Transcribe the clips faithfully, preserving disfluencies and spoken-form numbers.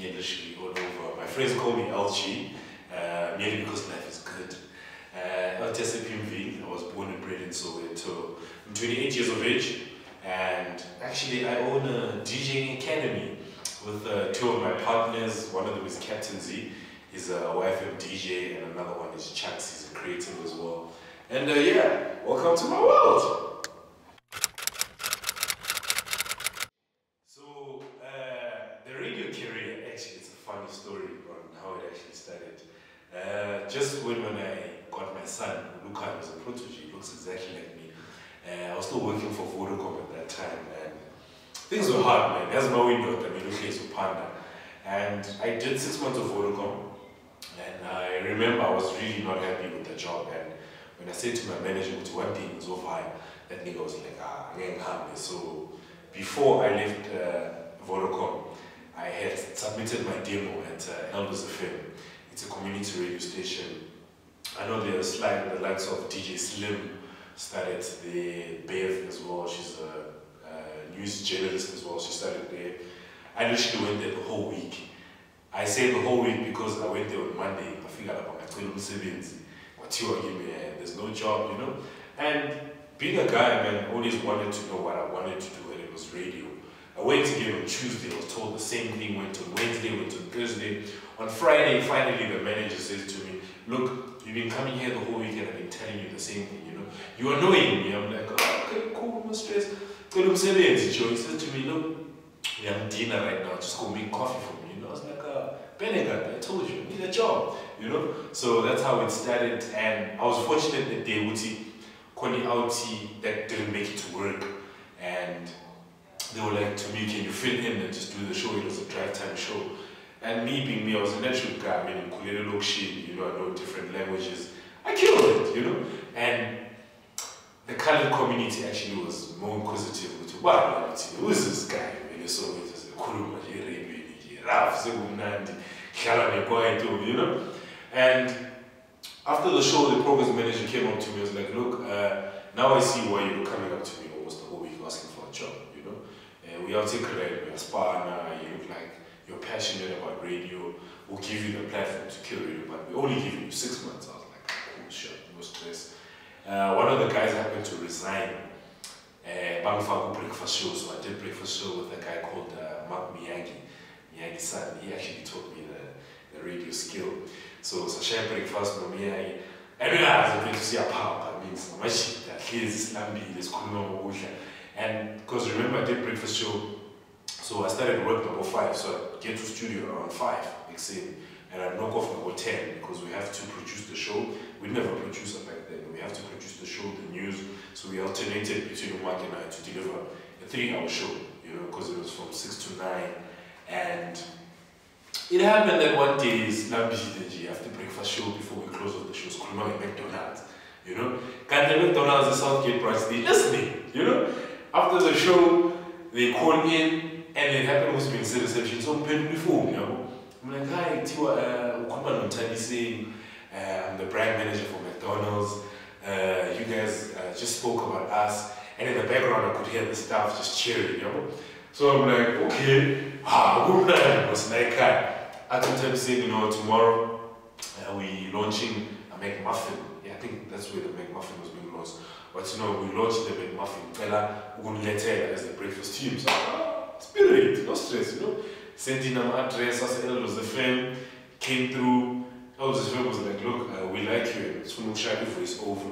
literally all over. My friends call me L G, uh, merely because life is good. Uh, L T S P M V, I was born and bred in Soweto. I'm twenty-eight years of age, and actually I own a DJing academy with uh, two of my partners. One of them is Captain Z, he's a Y F M D J, and another one is Chucks, he's a creative as well. And uh, yeah, welcome to my world! So, uh, the radio career, actually, it's a funny story on how it actually started. Uh, just when, when I got my son, Luca was a protege, he looks exactly like me. Uh, I was still working for Vodacom at that time, and things were hard, man. There's no window, I mean, okay, so panda. And I did six months of Vodacom, and I remember I was really not happy with the job. And when I said to my manager, one thing was so high, that nigga was like, ah, I ain't happy. So before I left uh, Vodacom, I had submitted my demo at uh, Elders F M. It's a community radio station. I know there's like the likes of D J Slim started there, Bev as well, she's a, a news journalist as well, she started there. I literally went there the whole week. I say the whole week because I went there on Monday. I figured out my twelve sevens. What you are giving me, there's no job, you know? And being a guy, man, always wanted to know what I wanted to do, and it was radio. I went again on Tuesday, I was told the same thing, went on Wednesday, went on Thursday. On Friday, finally the manager says to me, look, you've been coming here the whole weekend, I've been telling you the same thing, you know? You're annoying me. I'm like, oh, okay, cool, no stress. He says to me, look, yeah, I'm dinner right now, just go make coffee for me, you know? I was like, uh, Benegat, I told you, I need a job, you know? So that's how it started, and I was fortunate that they would see Connie Auti that didn't make it to work, and they were like to me, can you fill in and just do the show? It was a drive time show. And me being me, I was a natural guy, I mean, Kulele Lokshi, you know, I know different languages. I killed it, you know? And the colored community actually was more inquisitive. Wow, who is this guy? So it was a Kuruma, Raf, you know? And after the show, the program manager came up to me and was like, look, uh, now I see why you're coming up to me almost the whole week asking for a job, you know? And we articulate, we aspire, you look like you're passionate about radio, we'll give you the platform to kill radio, but we only give you six months. I was like, cool, sure, no stress. Uh, one of the guys happened to resign. Uh, Bangfaku breakfast show, so I did breakfast show with a guy called uh, Mark Miyagi. Miyagi's son, he actually taught me the, the radio skill. So, so share breakfast with Miyagi. Every I was going to see a power, I mean, so much that he's Lambi, there's Kuno, and because remember, I did breakfast show, so I started work number five, so I get to studio around five, like same, and I knock off number ten because we have to produce the show. We never produced it back then. We have to produce the show, the news, so we alternated between Mark and I to deliver a three-hour show, you know, because it was from six to nine, and it happened that one day is not busy after breakfast show before we close off the show, screaming at McDonald's, you know. Can the McDonald's, the Southgate branch, they listening, you know. After the show, they call in, and it happened was being said reception, so I'm before, you know. I'm like, hi, Tiwa, uh, saying, uh, I'm the brand manager for McDonald's. Uh, you guys uh, just spoke about us, and in the background I could hear the staff just cheering, you know. So I'm like, okay, ah, good was like, I told him saying, you know, tomorrow uh, we launching a McMuffin. Yeah, I think that's where the McMuffin was being launched. But you know, we launched the McMuffin. Fella, we're going to let her as the breakfast team. So, ah, spirit, no stress, you know. Sent in an address, I said, Elders F M, came through. Elders F M was like, look, uh, we like you. It's going to shine your voice over.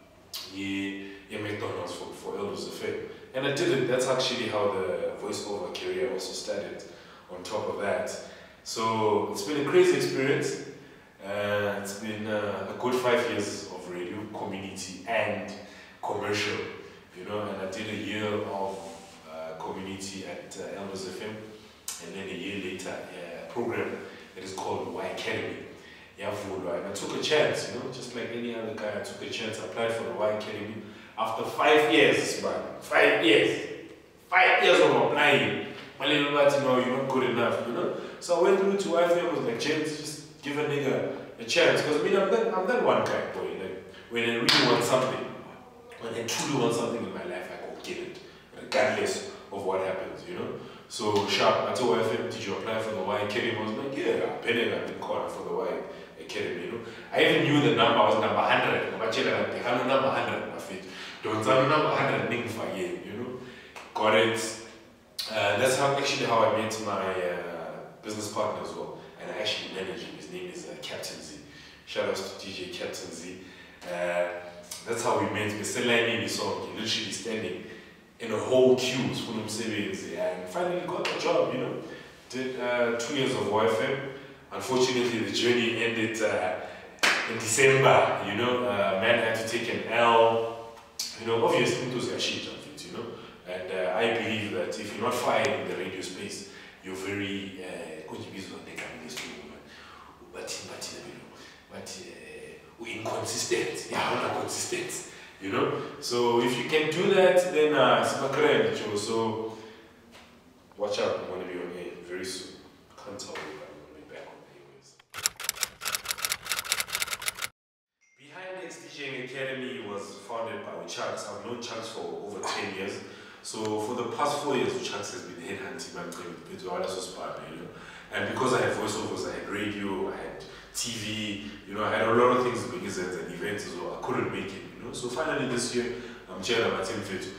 Yeah, yeah, McDonald's for, for Elders F M. And I did it. That's actually how the voiceover career also started on top of that. So it's been a crazy experience. Uh, it's been uh, a good five years of radio, community, and commercial. You know, and I did a year of uh, community at uh, Elders F M. And then a year later, a program that is called Y Academy. And I took a chance, you know, just like any other guy, I took a chance, I applied for the Y Academy. After five years, man, five years, five years of applying, my little man, you know, you're not good enough, you know. So I went through to Y F M, was like, James, just give a nigga a chance. Because I mean, I'm that, I'm that one guy, boy. Like, when I really want something, when I truly want something in my life, I go get it, regardless of what happens, you know. So sharp, I told F M, did you apply for the Y Academy? I was like, yeah, I've been in, I've been called for the Y Academy, you know. I even knew the number was number one hundred. I'm actually like, I know number one hundred, my feet. Don't tell me number one hundred, name for you, you know. Got it. Uh, that's how actually how I met my uh, business partner as well. And I actually manage him. His name is uh, Captain Z. Shout out to D J Captain Z. Uh, that's how we met. We're still lining this song, literally standing in a whole queue full of savings, and finally got the job, you know. Did uh, two years of Y F M. Unfortunately, the journey ended uh, in December, you know. Uh, man had to take an L, you know. Obviously, it was a shit of it, you know. And uh, I believe that if you're not fired in the radio space, you're very uh, but but uh, inconsistent. Yeah, not consistent. You know. So if you can do that, then uh, it's so watch out. I'm gonna be on air very soon. Can't tell you, but I'm gonna be back on anyways. Behind X DJing Academy was founded by Chucks. I've known Chucks for over ten years. So for the past four years, Chucks has been headhunting my with the other partner, you know. And because I had voiceovers, I had radio, I had T V, you know, I had a lot of things doing and events as well. I couldn't make it, you know. So finally this year, I'm chairing my team fit.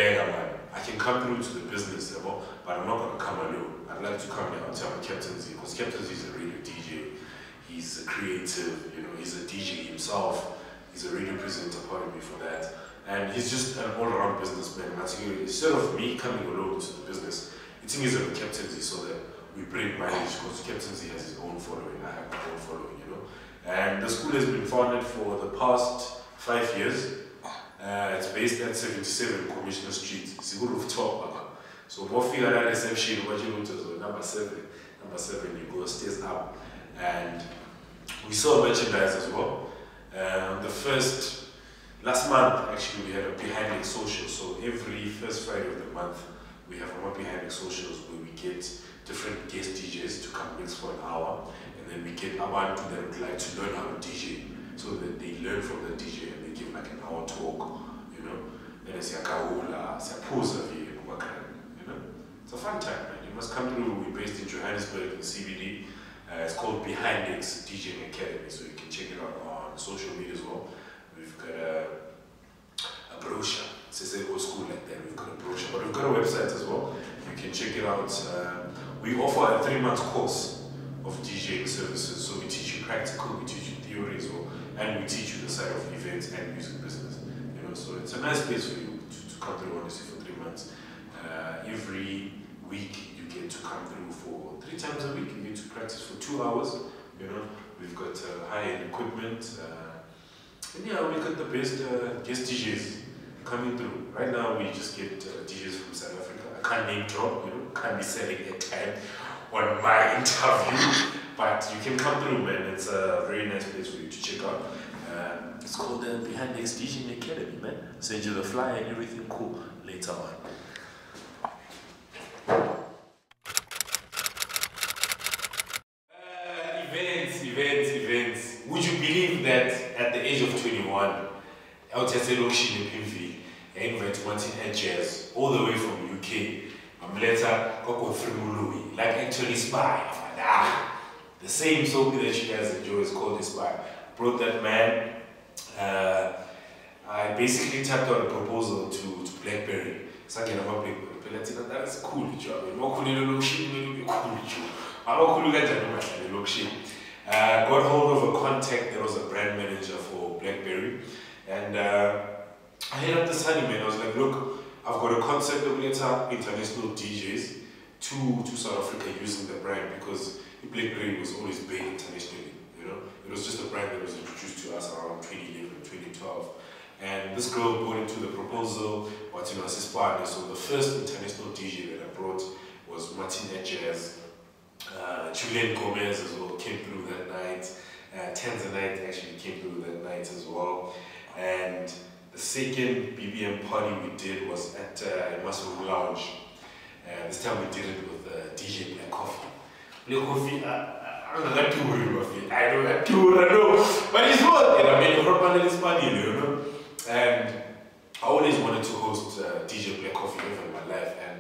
I can come through to the business level, but I'm not going to come alone. I'd like to come here and tell my Captain Z, because Captain Z is a radio D J. He's a creative, you know, he's a D J himself. He's a radio presenter, pardon me for that. And he's just an all-around businessman. Instead of me coming alone to the business, it's easier with Captain Z so that we bring mileage, because Captain Z has his own following, I have my own following, you know. And the school has been founded for the past five years. Uh, it's based at seventy-seven Commissioner Street. It's a good rooftop. So more figure that reception, what you go to number seven. Number seven, you go stairs up. And we sell merchandise as well. Uh, the first, last month actually, we had a Behind X social. So every first Friday of the month, we have our Behind X socials where we get different guest D Js to come mix for an hour. And then we get abantu that would like to learn how to D J. So that they learn from the D J and they give like an hour talk, you know. Then it's Yakahula, Saposa, you know. It's a fun time, man. You must come through. We're based in Johannesburg, in the C B D. Uh, it's called Behind X DJing Academy, so you can check it out on social media as well. We've got a, a brochure. It's a old school like that. We've got a brochure, but we've got a website as well. You can check it out. Uh, we offer a three-month course of DJing services, so we teach you practical, we teach you theory as well. And we teach you the side of events and music business. You know, so it's a nice place for you to, to come through honestly for three months. Uh, every week you get to come through for three times a week. You get to practice for two hours. You know, we've got uh, high-end equipment. Uh, and yeah, we got the best uh, guest D Js coming through. Right now we just get uh, D Js from South Africa. I can't name drop. You know, can't be selling a time on my interview. But you can come through, man. It's a very nice place for you to check out. Um, it's called the Behind X DJing Academy, man. Send you the flyer and everything cool later on. Uh, events, events, events. Would you believe that at the age of twenty-one, out at Lokshi in P V, I invited Martin Head Jazz all the way from U K. I'm later got through like actually spy. Ah. The same soapy that you guys enjoy is called Inspire. Brought that man. Uh, I basically tapped out a proposal to, to BlackBerry. Something about BlackBerry. That's a cool job. I'm not cool in the cool job. I'm not cool in the uh, got hold of a contact that was a brand manager for BlackBerry. And uh, I hit up this honeyman. I was like, look, I've got a concept of later international D Js to, to South Africa using the brand, because BlackBerry was always big internationally, you know. It was just a brand that was introduced to us around twenty eleven, twenty twelve. And this girl brought into the proposal, Martin was his partner. So the first international D J that I brought was Martin Jazz. Uh, Julian Gomez as well came through that night. Uh, Tanzanite actually came through that night as well. And the second B B M party we did was at uh, Muscle Lounge. Uh, this time we did it with uh, D J Black Coffee. Black Coffee, uh, I'm not too worried about it. I don't have to, I know. But it's good. And I mean, her panel is funny, you know. And I always wanted to host uh, D J Black Coffee ever in my life. And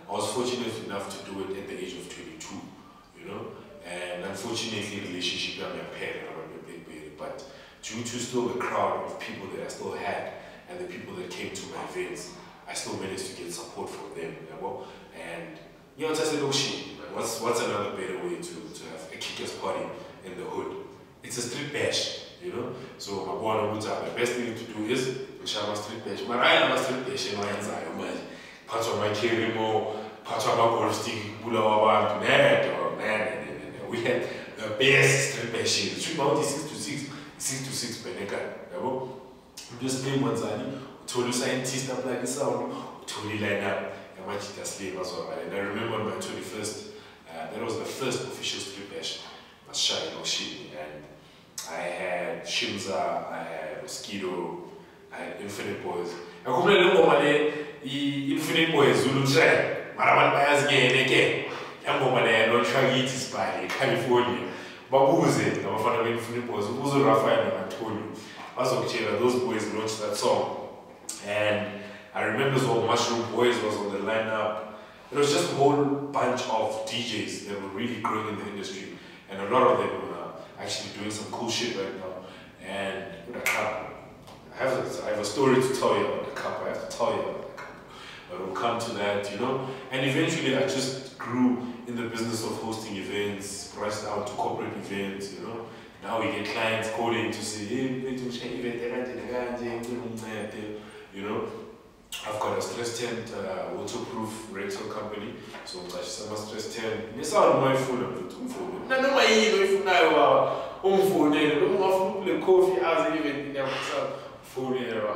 I was fortunate enough to do it at the age of twenty-two, you know. And unfortunately, relationship I'm a parent, I'm a big baby, but due to still the crowd of people that I still had and the people that came to my events, I still managed to get support from them, you know. And you know, just a little shit. What's what's another better way to, to have a kickers party in the hood? It's a street bash, you know. So my boy, the best thing to do is Shama street bash. My right now street bash, my hands are my part of my kerimo, part of my golf stick, bula or man. We had the best street bash. The street bound is six to six, six to six peneka. You know, just play one zani. Tolu scientist up like this sound. Tolu line up. I might just sleep as well. And I remember on my twenty-first. Uh, that was the first official street bash. I was shy in Oshini, and I had Shimza, I had Mosquito, I had Infinite Boys. I completely know what the Infinite Boys Zulu track. Maraman Bayas again again. I'm going to not try it is by California. Babuze, I'm a fan of Infinite Boys. Buzo Rafael and Antonio. As of Chela, those boys launched that song. And I remember as well, Mushroom Boys was on the lineup. It was just a whole bunch of D Js that were really growing in the industry, and a lot of them were actually doing some cool shit right now. And with a couple, I have a, I have a story to tell you about the couple. I have to tell you about the couple, but we'll come to that, you know. And eventually, I just grew in the business of hosting events, branched out to corporate events, you know. Now we get clients calling to say, hey, we do an event, you know. I've got a stress tent, uh, waterproof rental company. So I'm some stress tent. It's all my phone. I'm not phone. No, no, my phone. I'm phone. I'm phone. I'm coffee. I was even in the phone.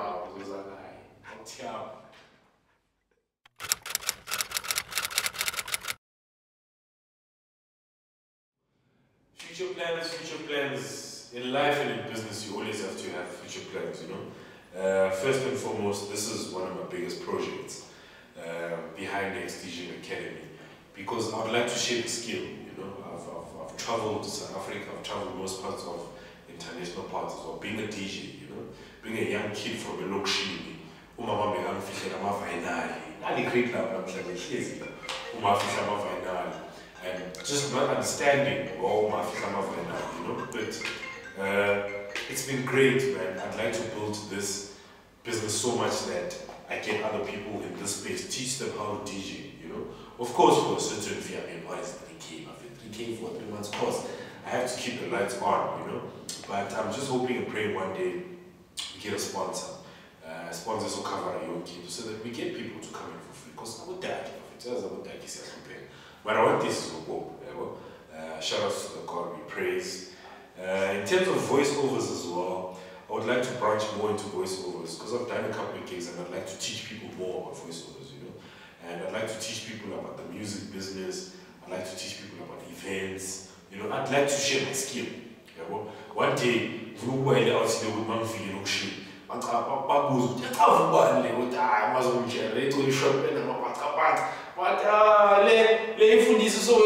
Future plans, future plans. In life and in business, you always have to have future plans, you know. Uh, first and foremost, this is one of my biggest projects uh, behind the Extinction Academy, because I would like to share the skill. You know, I've, I've, I've traveled to South Africa, I've traveled most parts of international parts as well. Being a D J, you know, being a young kid from a Lokshini, umama bekamfihlela amafinali, nali great love namhlanje hlezi umafihla amafinali, and just not understanding oh umafihla amafinali, you know, but. Uh, It's been great, man. I'd like to build this business so much that I get other people in this space, teach them how to D J, you know. Of course, for a certain fee, I mean, what is three K? I've been three K for three months course. I have to keep the lights on, you know. But I'm just hoping and praying one day we get a sponsor. Uh, sponsors will cover our kid so that we get people to come in for free. Because I would die if it does, I would die if it's something. But I want this to go. Uh, shout out to the God we praise. Uh, in terms of voiceovers as well, I would like to branch more into voiceovers because I've done a couple of gigs and I'd like to teach people more about voiceovers, you know. And I'd like to teach people about the music business. I'd like to teach people about events. You know, I'd like to share my skill. You know? One day, I was there with my feeling of shit. I was like, I was going to shop and I'm but this is so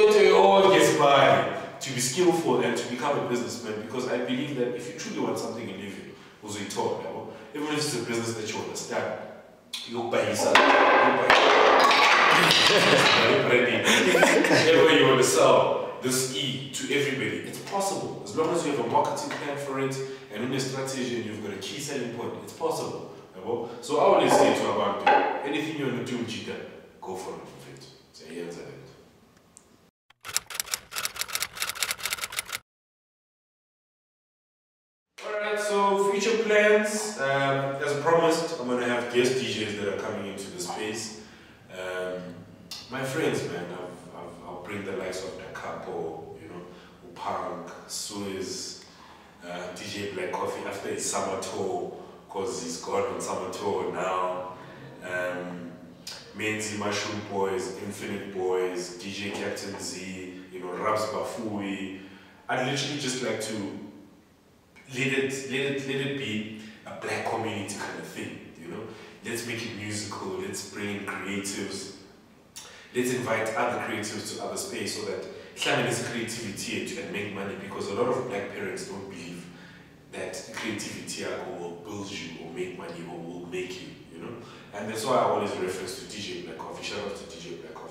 to be skillful and to become a businessman, because I believe that if you truly want something in living, also you talk, you know, even if it's a business that you understand, you buy yourself, you buy whatever you want to sell, this E to everybody, it's possible. As long as you have a marketing plan for it and in your strategy and you've got a key selling point, it's possible. You know? So I always say to about anything you want to do, Jita, go for it. So here's it. So future plans, um, as promised, I'm going to have guest D Js that are coming into the space. Um, my friends, man, I've, I've, I'll bring the likes of Da Capo, you know, Upang, Suez, uh, D J Black Coffee after his summer tour, because he's gone on summer tour now. Um, Menzi Mushroom Boys, Infinite Boys, D J Captain Z, you know, Rabs Bafui. I'd literally just like to Let it, let it, let it be a black community kind of thing, you know. Let's make it musical. Let's bring in creatives. Let's invite other creatives to other space so that there's creativity and make money, because a lot of black parents don't believe that creativity will build you or make money or will make you, you know. And that's why I always reference to D J Black Coffee. Shout out to D J Black Coffee.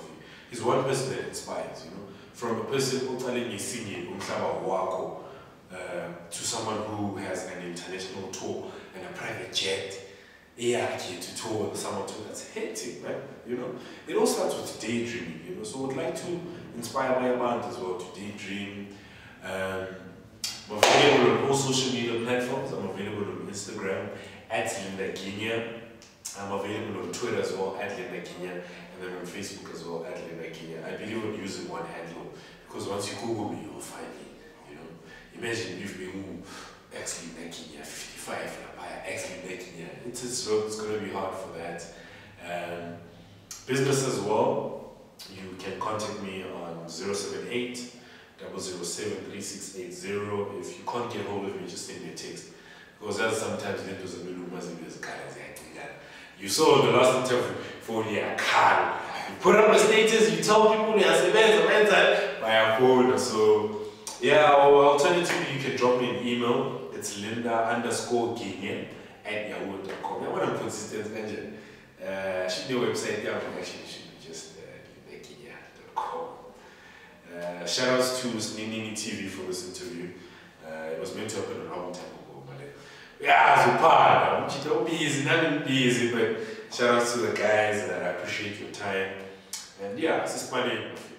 he's one person that inspires, you know. From a person who telling you singing wako, uh, to someone who has an international tour and a private jet, yeah, to tour with someone too. That's hectic, man. You know, it all starts with daydreaming. You know, so I'd like to inspire my band as well to daydream. Um, I'm available on all social media platforms. I'm available on Instagram at Linda Kenya. I'm available on Twitter as well at Linda Kenya, and then on Facebook as well at Linda Kenya. I believe in using one handle because once you Google me, you'll find me. You know, imagine if we move X Linda Kenya fifty-five, X Linda Kenya. It's it's, it's going to be hard for that. Um, business as well. You can contact me on zero seven eight, zero zero seven, three six eight zero. If you can't get hold of me, just send me a text. Because that's sometimes it was a little mazzy guys. You saw the last interview for a car. You put up a status, you tell people you have events by a phone. So yeah, or alternatively you can drop me an email. It's Linda underscore Guinea at yahoo dot com. I want a consistent engine. Uh should the website, yeah, actually should be just uh, linda guinea dot com. Uh, shout outs to Nini T V for this interview. Uh, it was meant to happen a long time ago, but uh, yeah, so part I'm just busy, not busy, but shout outs to the guys. Uh, I appreciate your time. And yeah, this is my name.